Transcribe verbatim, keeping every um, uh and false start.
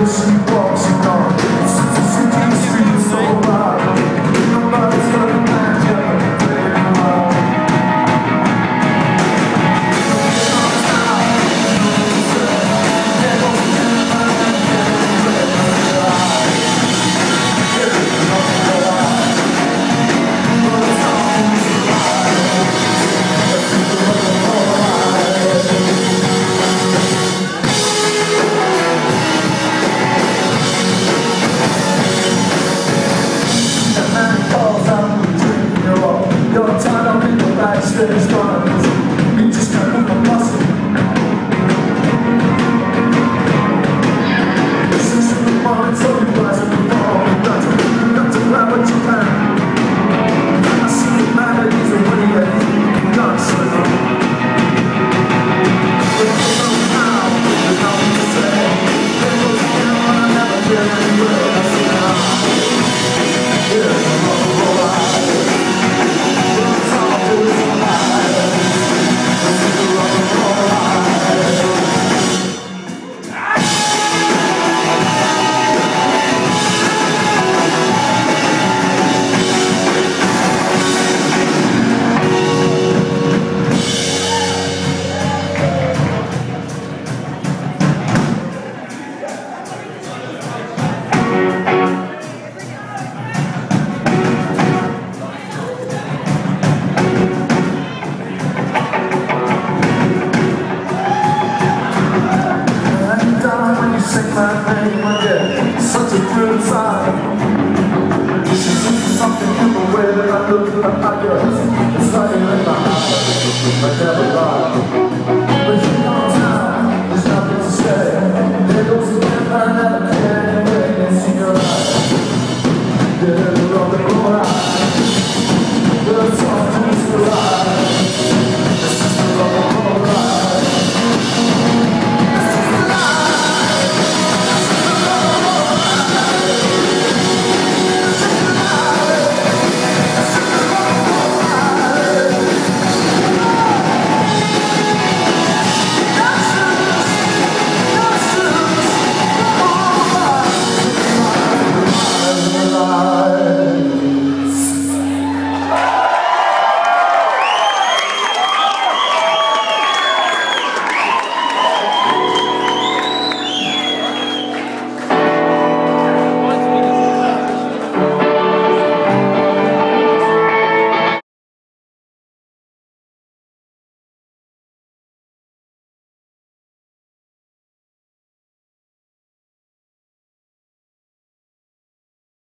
Such a good time. You should see something in the way that I look at my girls. It's like in my eyes, I never lie. But you know time, there's nothing to say. There goes again, I never